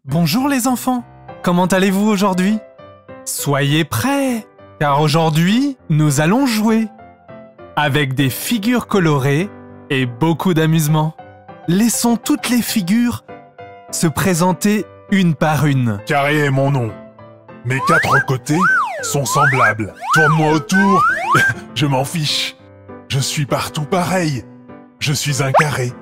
Bonjour les enfants, comment allez-vous aujourd'hui? Soyez prêts, car aujourd'hui, nous allons jouer avec des figures colorées et beaucoup d'amusement. Laissons toutes les figures se présenter une par une. Carré est mon nom. Mes quatre côtés sont semblables. Tourne-moi autour, je m'en fiche. Je suis partout pareil. Je suis un carré.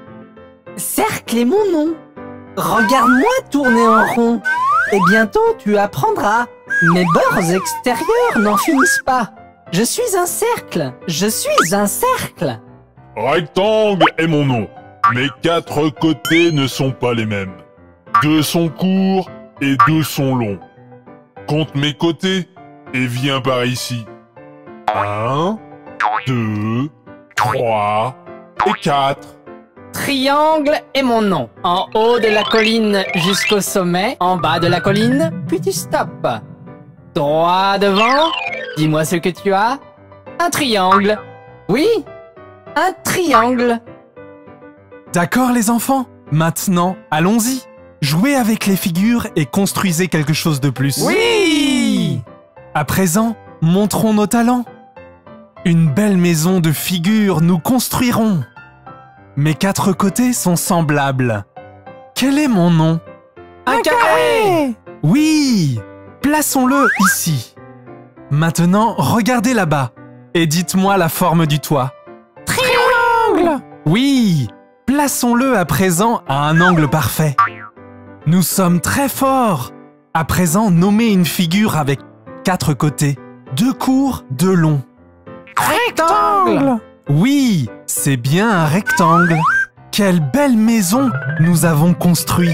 Cercle est mon nom. Regarde-moi tourner en rond. Et bientôt tu apprendras. Mes bords extérieurs n'en finissent pas. Je suis un cercle. Je suis un cercle. Rectangle est mon nom. Mes quatre côtés ne sont pas les mêmes. Deux sont courts et deux sont longs. Compte mes côtés et viens par ici. 1, 2, 3 et 4. Triangle est mon nom. En haut de la colline jusqu'au sommet, en bas de la colline, puis tu stoppes. Droit devant, dis-moi ce que tu as. Un triangle. Oui, un triangle. D'accord les enfants? Maintenant, allons-y. Jouez avec les figures et construisez quelque chose de plus. Oui! À présent, montrons nos talents. Une belle maison de figures nous construirons. Mes quatre côtés sont semblables. Quel est mon nom? Un carré! Oui! Plaçons-le ici. Maintenant, regardez là-bas et dites-moi la forme du toit. Triangle! Oui! Plaçons-le à présent à un angle parfait. Nous sommes très forts. À présent, nommez une figure avec quatre côtés. Deux courts, deux longs. Rectangle! Oui, c'est bien un rectangle. Quelle belle maison nous avons construite.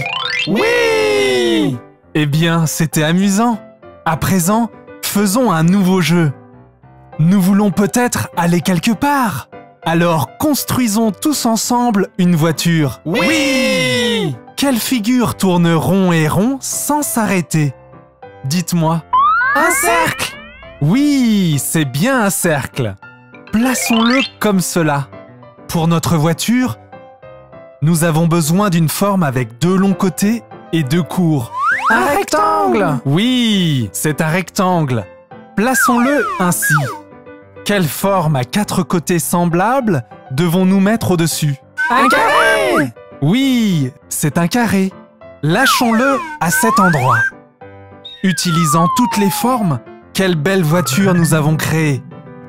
Oui! Eh bien, c'était amusant. À présent, faisons un nouveau jeu. Nous voulons peut-être aller quelque part. Alors, construisons tous ensemble une voiture. Oui! Quelle figure tourne rond et rond sans s'arrêter? Dites-moi. Un cercle! Oui, c'est bien un cercle. Plaçons-le comme cela. Pour notre voiture, nous avons besoin d'une forme avec deux longs côtés et deux courts. Un rectangle! Oui, c'est un rectangle. Plaçons-le ainsi. Quelle forme à quatre côtés semblables devons-nous mettre au-dessus? Un carré! Oui, c'est un carré. Lâchons-le à cet endroit. Utilisant toutes les formes, quelle belle voiture nous avons créée.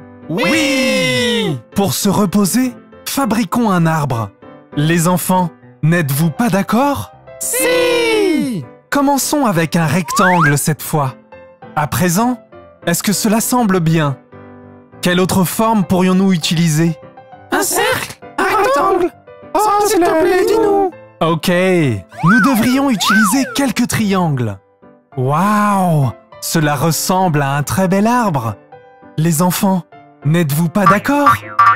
Oui! Pour se reposer, fabriquons un arbre. Les enfants, n'êtes-vous pas d'accord? Si! Commençons avec un rectangle cette fois. À présent, est-ce que cela semble bien? Quelle autre forme pourrions-nous utiliser? Un cercle? Un rectangle? Oh, s'il te plaît, dis-nous! Ok, nous devrions utiliser quelques triangles. Waouh! Cela ressemble à un très bel arbre. Les enfants, n'êtes-vous pas d'accord?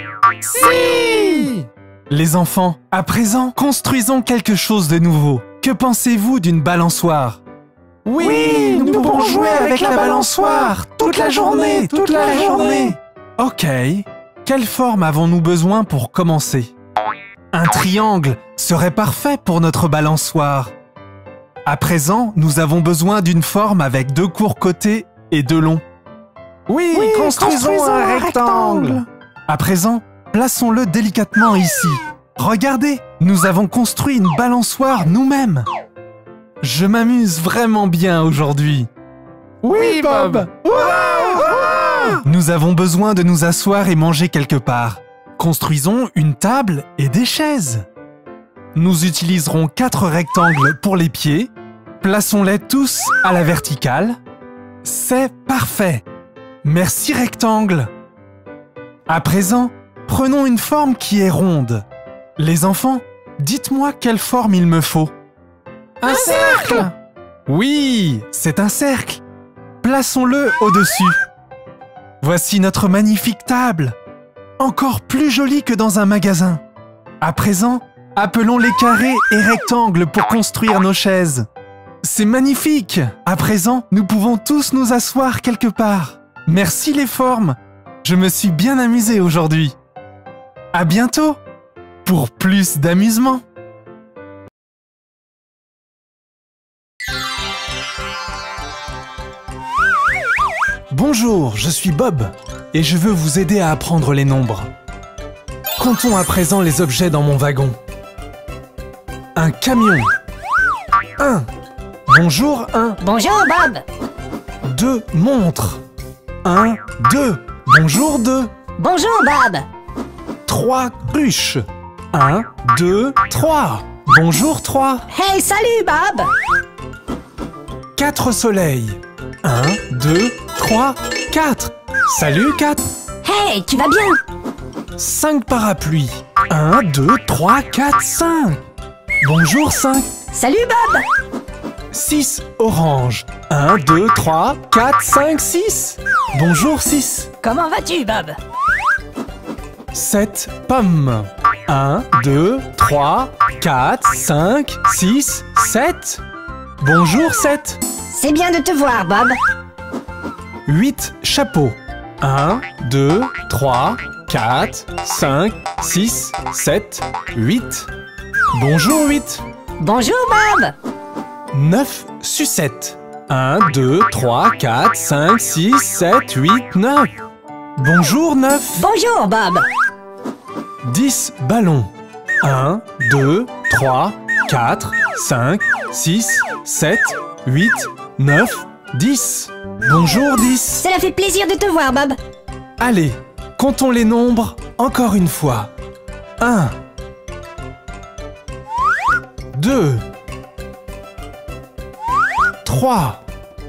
Si! Les enfants, à présent, construisons quelque chose de nouveau. Que pensez-vous d'une balançoire? Oui, nous pouvons jouer avec la balançoire toute la journée, toute la journée. Ok, quelle forme avons-nous besoin pour commencer? Un triangle serait parfait pour notre balançoire. À présent, nous avons besoin d'une forme avec deux courts côtés et deux longs. Oui, construisons un rectangle. À présent, plaçons-le délicatement ici. Regardez, nous avons construit une balançoire nous-mêmes. Je m'amuse vraiment bien aujourd'hui. Oui, Bob. Nous avons besoin de nous asseoir et manger quelque part. Construisons une table et des chaises. Nous utiliserons 4 rectangles pour les pieds. Plaçons-les tous à la verticale. C'est parfait. Merci rectangle. À présent, prenons une forme qui est ronde. Les enfants, dites-moi quelle forme il me faut. Un cercle! Oui, c'est un cercle. Plaçons-le au-dessus. Voici notre magnifique table. Encore plus jolie que dans un magasin. À présent, appelons les carrés et rectangles pour construire nos chaises. C'est magnifique! À présent, nous pouvons tous nous asseoir quelque part. Merci les formes. Je me suis bien amusé aujourd'hui. À bientôt pour plus d'amusement. Bonjour, je suis Bob et je veux vous aider à apprendre les nombres. Comptons à présent les objets dans mon wagon. Un camion. 1. Bonjour 1. Bonjour Bob. 2 montres. 1, 2. Bonjour 2. Bonjour Bob. 3 cruches. 1, 2, 3. Bonjour 3. Hey, salut Bob. 4 soleils. 1, 2, 3, 4. Salut 4. Hey, tu vas bien? 5 parapluies. 1, 2, 3, 4, 5. Bonjour 5. Salut Bob. 6 oranges. 1, 2, 3, 4, 5, 6. Bonjour 6. Comment vas-tu Bob? 7 pommes. 1, 2, 3, 4, 5, 6, 7. Bonjour 7. C'est bien de te voir Bob. 8 chapeaux. 1, 2, 3, 4, 5, 6, 7, 8. Bonjour 8. Bonjour Bob. 9 sucettes. 1, 2, 3, 4, 5, 6, 7, 8, 9. Bonjour 9. Bonjour Bob. 10 ballons. 1, 2, 3, 4, 5, 6, 7, 8, 9, 10. Bonjour 10. Cela fait plaisir de te voir Bob. Allez, comptons les nombres encore une fois. 1, 2, 3,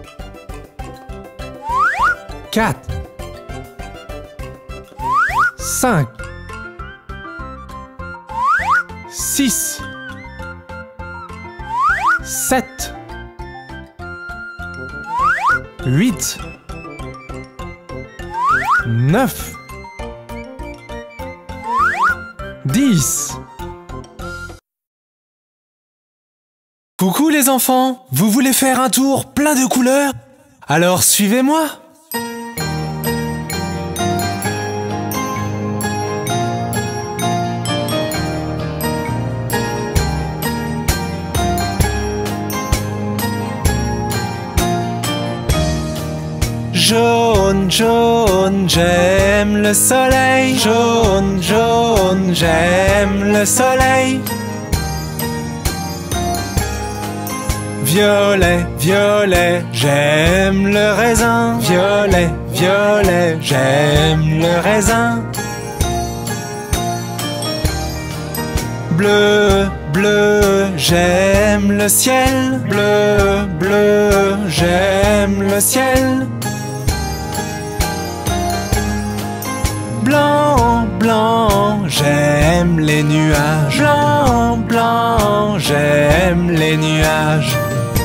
4, 5, 6, 7, 8, 9, 10. Coucou les enfants, vous voulez faire un tour plein de couleurs? Alors suivez-moi. Jaune, jaune, j'aime le soleil. Jaune, jaune, j'aime le soleil. Violet, violet, j'aime le raisin. Violet, violet, j'aime le raisin. Bleu, bleu, j'aime le ciel. Bleu, bleu, j'aime le ciel. Blanc, blanc, j'aime les nuages. Blanc, blanc, j'aime les nuages.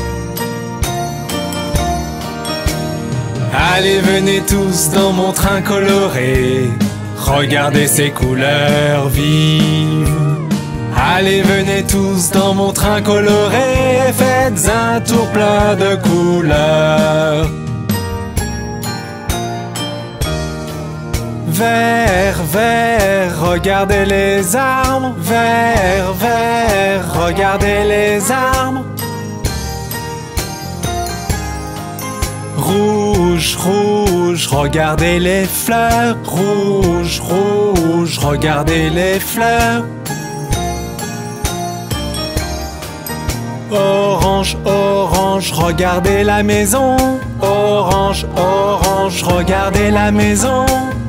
Allez, venez tous dans mon train coloré. Regardez ces couleurs vives. Allez, venez tous dans mon train coloré. Faites un tour plein de couleurs. Vert, vert, regardez les arbres. Vert, vert, regardez les arbres. Rouge, rouge, regardez les fleurs. Rouge, rouge, regardez les fleurs. Orange, orange, regardez la maison. Orange, orange, regardez la maison.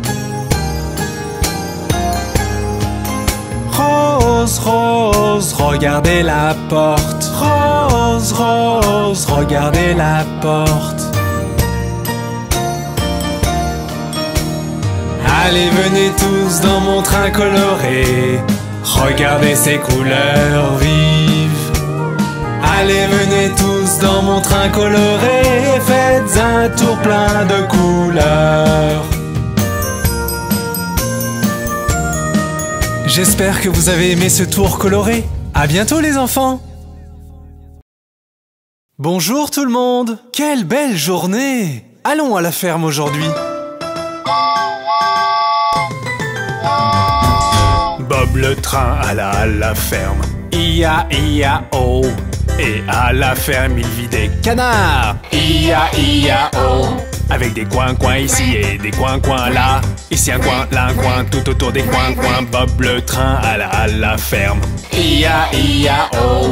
Rose, rose, regardez la porte. Rose, rose, regardez la porte. Allez, venez tous dans mon train coloré. Regardez ces couleurs vives. Allez, venez tous dans mon train coloré. Faites un tour plein de couleurs. J'espère que vous avez aimé ce tour coloré. À bientôt les enfants. Bonjour tout le monde. Quelle belle journée. Allons à la ferme aujourd'hui. Bob le train alla à la ferme. I-A-I-A-O. Et à la ferme il vit des Canard. I-A-I-A-O. avec des coins ici et des coins là. Ici un coin, là un coin, tout autour des coins. Bob le train à la ferme. I-A-I-A-O.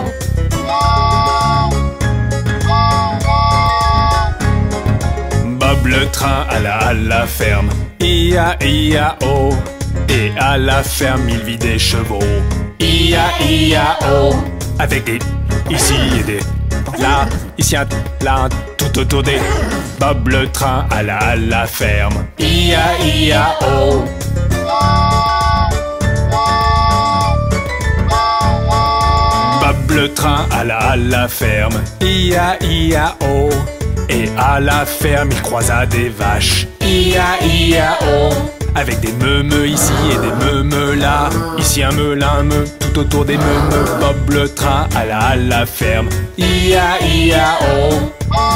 Bob le train à la ferme. I-A-I-A-O. Et à la ferme il vit des chevaux. I-A-I-A-O. Avec des ici et des là, ici un là, tout autour des Bob le train à la ferme. I-A-I-A-O. Bob le train à la ferme. I-A-I-A-O. Et à la ferme il croisa des vaches. I-A-I-A-O. Avec des meumeux ici et des meumeux là. Ici un meu, là un meu, tout autour des meumeux. Bob le train à la ferme. I-A-I-A-O.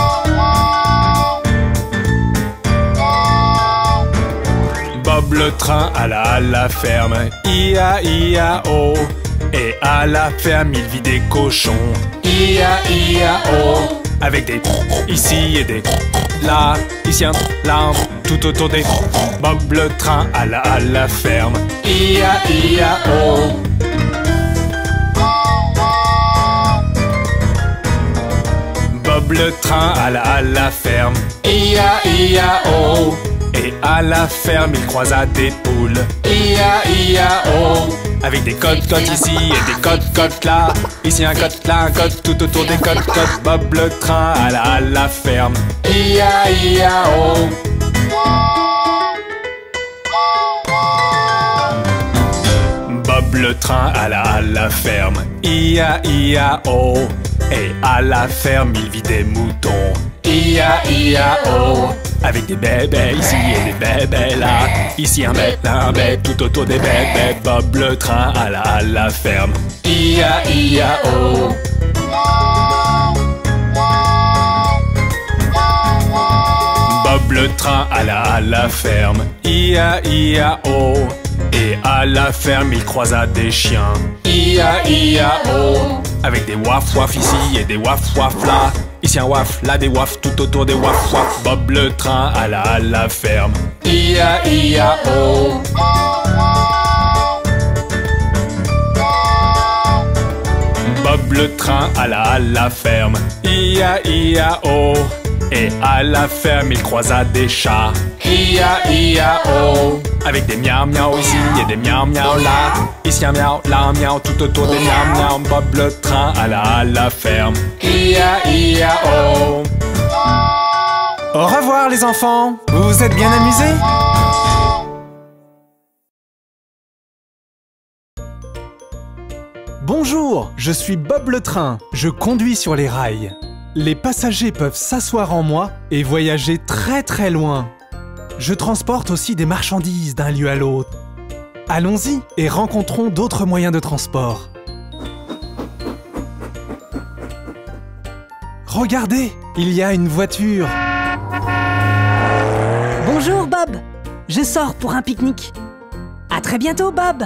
Bob le train à la ferme. I-A-I-A-O. Et à la ferme il vit des cochons. I-A-I-A-O. Avec des ici et des là, ici un là, tout autour des Bob le train à la ferme. I-A-I-A-O. Bob le train à la ferme. I-A-I-A-O. Et à la ferme il croisa des poules. I-A-I-A-O. Avec des cotes ici et des cotes là. Ici un cote, là un cote, tout autour des cotes. Bob le train à la ferme. I-A-I-A-O. Bob le train à la ferme. I-A-I-A-O. Et à la ferme il vit des moutons. I-A-I-A-O. Avec des bébés ici et des bébés là. Ici un bête, là un bête, tout autour des bébés. Bob le train à la ferme. I-A-I-A-O. Bob le train à la ferme. I-A-I-A-O. Et à la ferme il croisa des chiens. I-A-I-A-O. Avec des waf waf ici et des waf waf là. Ici un waf, là des waf, tout autour des waf waf. Bob le train à la ferme. I-A-I-A-O. Bob le train à la ferme. I-A-I-A-O. Et à la ferme il croisa des chats. I-A-I-A-O. Avec des miaou miaou ici et des miaou miaou là. Ici un miaou, là un miaou, tout autour des miaou miaou. Bob le train à la ferme. I-A-I-A-O. Au revoir les enfants, vous vous êtes bien amusés? Bonjour, je suis Bob le train, je conduis sur les rails. Les passagers peuvent s'asseoir en moi et voyager très loin. Je transporte aussi des marchandises d'un lieu à l'autre. Allons-y et rencontrons d'autres moyens de transport. Regardez, il y a une voiture. Bonjour Bob. Je sors pour un pique-nique. À très bientôt Bob.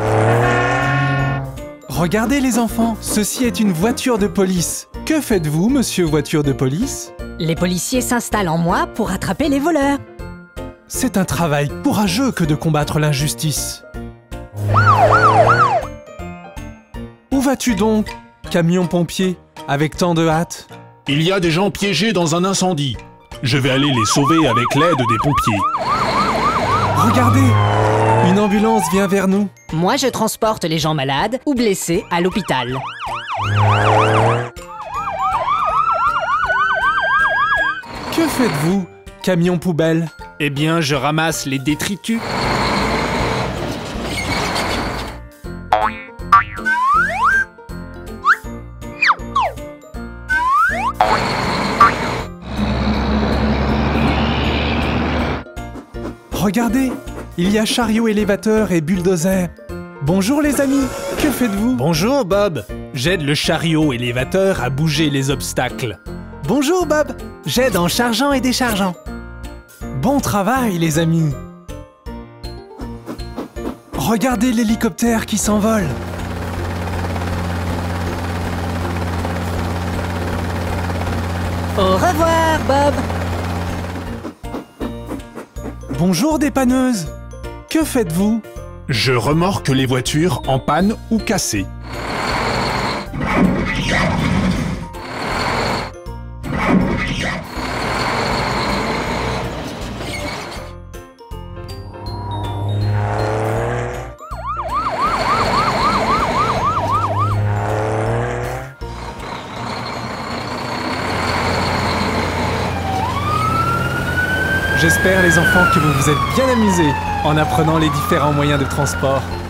Regardez les enfants, ceci est une voiture de police. Que faites-vous, monsieur voiture de police? Les policiers s'installent en moi pour attraper les voleurs. C'est un travail courageux que de combattre l'injustice. Où vas-tu donc, camion pompier, avec tant de hâte? Il y a des gens piégés dans un incendie. Je vais aller les sauver avec l'aide des pompiers. Regardez, une ambulance vient vers nous. Moi, je transporte les gens malades ou blessés à l'hôpital. Que faites-vous, camion poubelle? Eh bien, je ramasse les détritus. Regardez, il y a chariot élévateur et bulldozer. Bonjour les amis, que faites-vous? Bonjour Bob, j'aide le chariot élévateur à bouger les obstacles. Bonjour Bob, j'aide en chargeant et déchargeant. Bon travail les amis. Regardez l'hélicoptère qui s'envole. Au revoir Bob. Bonjour dépanneuse. Que faites-vous? Je remorque les voitures en panne ou cassées. J'espère les enfants que vous vous êtes bien amusés en apprenant les différents moyens de transport.